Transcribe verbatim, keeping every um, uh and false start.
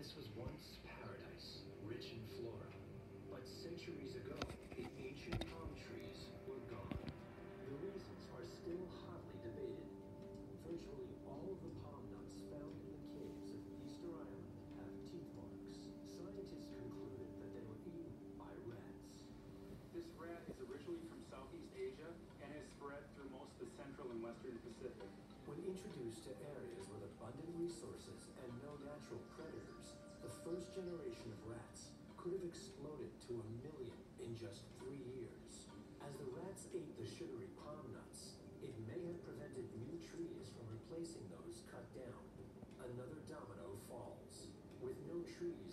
This was once paradise, rich in flora. But centuries ago, the ancient palm trees were gone. The reasons are still hotly debated. Virtually all of the palm nuts found in the caves of Easter Island have teeth marks. Scientists concluded that they were eaten by rats. This rat is originally from Southeast Asia and has spread through most of the central and western Pacific. When introduced to areas with abundant resources and no natural predators, the first generation of rats could have exploded to a million in just three years. As the rats ate the sugary palm nuts, it may have prevented new trees from replacing those cut down. Another domino falls. With no trees